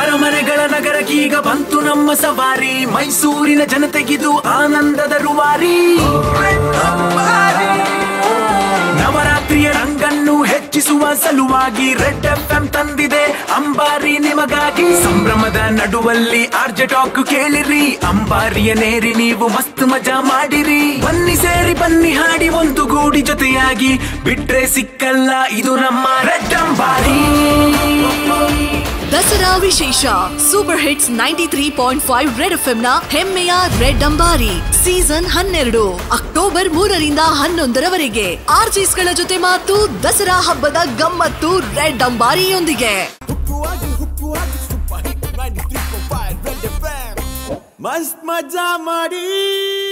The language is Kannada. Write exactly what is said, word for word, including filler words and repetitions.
ಅರಮನೆಗಳ ನಗರಕ್ಕೀಗ ಬಂತು ನಮ್ಮ ಸವಾರಿ, ಮೈಸೂರಿನ ಜನತೆಗಿದು ಆನಂದದ ರೂವಾರಿ. ನವರಾತ್ರಿಯ ರಂಗನ್ನು ಹೆಚ್ಚಿಸುವ ಸಲುವಾಗಿ ರೆಡ್ ಎಫ್ ಎಂ ತಂದಿದೆ ಅಂಬಾರಿ ನಿಮಗಾಗಿ. ಸಂಭ್ರಮದ ನಡುವಲ್ಲಿ ಆರ್ಜೆ ಟಾಕ್ ಕೇಳಿರಿ, ಅಂಬಾರಿಯ ನೇರಿ ನೀವು ಮಸ್ತ್ ಮಜಾ ಮಾಡಿರಿ. ಬನ್ನಿ ಸೇರಿ ಬನ್ನಿ ಹಾಡಿ ಒಂದು ಗೂಡಿ ಜೊತೆಯಾಗಿ, ಬಿಟ್ರೆ ಸಿಕ್ಕಲ್ಲ ಇದು ನಮ್ಮ ರೆಡ್ ಅಂಬಾರಿ. ದಸರಾ ವಿಶೇಷ super hits ninety three point five red F M ನ ಹೆಮ್ಮೆಯ ರೆಡ್ ಅಂಬಾರಿ ಸೀಸನ್ ಹನ್ನೆರಡು ಅಕ್ಟೋಬರ್ ಮೂರರಿಂದ ಹನ್ನೊಂದರವರೆಗೆ. ಆರ್ಜಿಸ್ಗಳ ಜೊತೆ ಮಾತು, ದಸರಾ ಹಬ್ಬದ ಗಮ್ಮತ್ತು ರೆಡ್ ಅಂಬಾರಿಯೊಂದಿಗೆ. ಮಸ್ತ್ ಮಜಾ ಮಾಡಿ.